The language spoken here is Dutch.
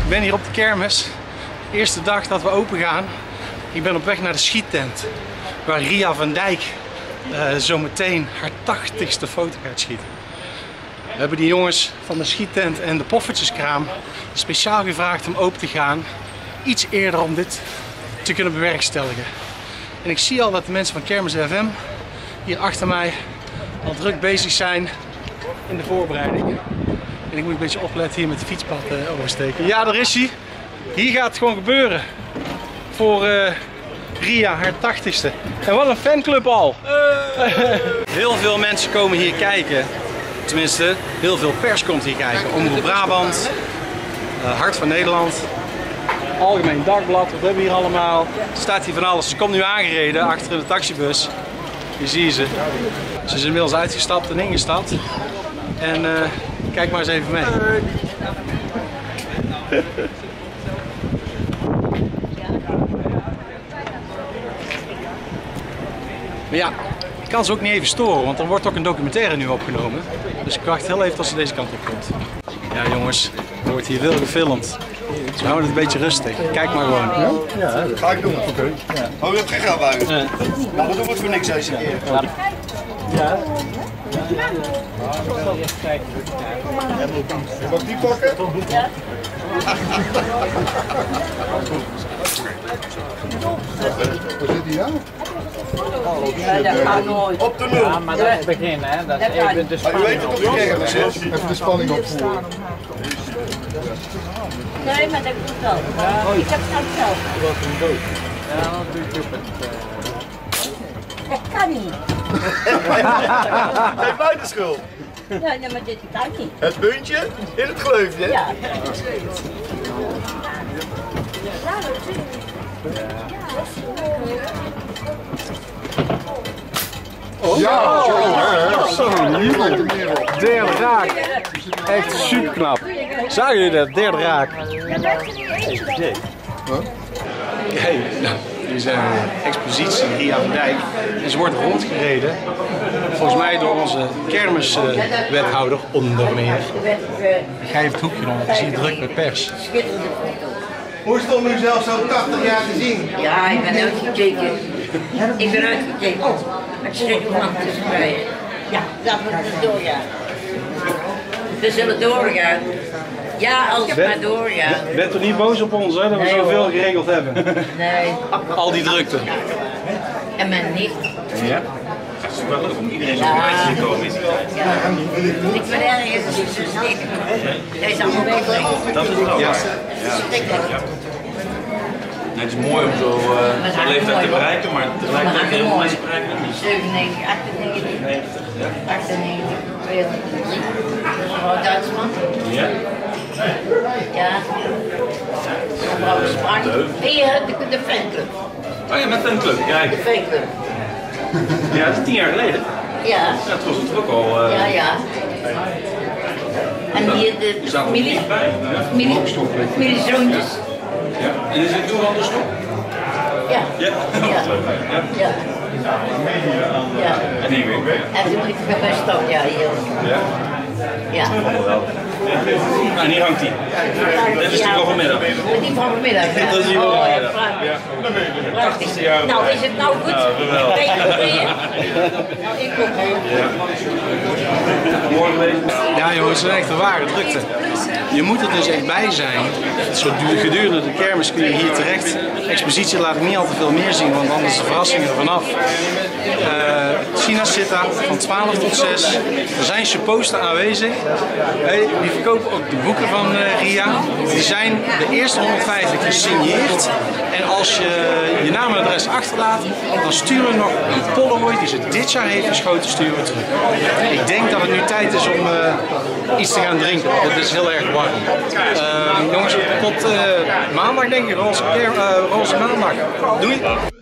Ik ben hier op de kermis. Eerste dag dat we open gaan. Ik ben op weg naar de schiettent. Waar Ria van Dijk zometeen haar 80ste foto gaat schieten. We hebben die jongens van de schiettent en de poffertjeskraam speciaal gevraagd om open te gaan. Iets eerder om dit te kunnen bewerkstelligen. En ik zie al dat de mensen van Kermis FM hier achter mij al druk bezig zijn in de voorbereiding. En ik moet een beetje opletten hier met de fietspad oversteken. Ja, daar is hij. Hier gaat het gewoon gebeuren. Voor Ria, haar 80ste. En wat een fanclub al. Heel veel mensen komen hier kijken. Tenminste, heel veel pers komt hier kijken. Omroep Brabant, Hart van Nederland, Algemeen Dagblad, wat hebben we hier allemaal? Er staat hier van alles. Ze komt nu aangereden achter in de taxibus. Hier zie je ze. Ze is inmiddels uitgestapt en ingestapt. En kijk maar eens even mee. Maar ja, ik kan ze ook niet even storen, want er wordt ook een documentaire nu opgenomen. Dus ik wacht heel even tot ze deze kant op komt. Ja jongens, er wordt hier veel gefilmd. Dus we houden het een beetje rustig. Kijk maar gewoon. Ja, dat ga ik doen. Oké. Oh, je hebt geen geld buiten? Ja. Nou, dat doen we voor niks deze keer. Ja. Mag ik die pakken? Ja. Waar zit die aan? Ja, dat gaat nooit. Op de nul. Ja, maar dat is het begin, hè? Dat is even de Maar je weet het op de kermis is. Even de spanning opvoeren. Nee, maar dat doe ik wel. Ik heb het zelf. Ja, dan doe ik het. Dat kan niet. Geef mij de schuld. Ja, nee, maar dit kan niet. Het puntje in het gleufje. Ja. Ja, zo derde raak. Echt super knap. Zagen jullie dat? Derde raak. Hey, nou, hier zijn we expositie Ria van Dijk. En ze wordt rondgereden. Volgens mij door onze kermiswethouder onder meer. Ik ga even het hoekje rond, ik zie druk met pers. Hoe is het om u zelf zo 80 jaar te zien? Ja, ik ben uitgekeken. Ik ben uitgekeken. Ik schrik om aan te krijgen. Ja, dat we dus doorgaan. We zullen doorgaan. Ja, als het maar doorgaat. Bent u niet boos op ons, hè, dat we Nee, zoveel hoor. geregeld hebben? Nee. Al die drukte. En mijn nicht. Ja. Het is wel leuk om iedereen zo bij te komen in die tijd. Ja. Ik ben ergens zo steken. Hij is allemaal weg. Dat is het wel. Ja. Schrikkelijk. Nee, het is mooi om zo'n leeftijd te bereiken, maar tegelijkertijd heel veel mensen bereiken het niet. 97, 98, 98, 203. Mevrouw Duitsland. Ja? Ja. Mevrouw Sprang. Hier de fanclub. Oh ja, met een club. Kijk. De fanclub. Ja, dat is 10 jaar geleden. Ja. Ja, het was het ook al. Ja, ja. En hier de familie. Familie Zoontjes. Ja. En is het toen al de stop? Ja. Ja. Ja. Ja. Ja. Ja. En hier weer. En toen ik bij stop, ja, hier. Ja. Ja. En hier hangt hij. Dit is die van vanmiddag. Die van vanmiddag. Ja. Dat is die van vanmiddag. Ja. Prachtig. 80ste jaar. Nou, is het nou goed? Ja, geweldig. Ben je ook weer? Ik kom weer. Morgen weer. Ja jongens, het is echt een ware drukte. Je moet er dus echt bij zijn. Zo gedurende de kermis kun je hier terecht. De expositie laat ik niet al te veel meer zien, want anders is de verrassing er vanaf. China zit daar van 12 tot 6. Er zijn supposten aanwezig. Hey, die verkopen ook de boeken van Ria. Die zijn de eerste 150 gesigneerd. En als je je naam en adres achterlaat, dan sturen we nog een Polaroid die ze dit jaar heeft geschoten, sturen we terug. Ik denk dat het nu tijd is om iets te gaan drinken, want het is heel erg warm. Jongens, tot maandag denk ik, roze maandag. Doei!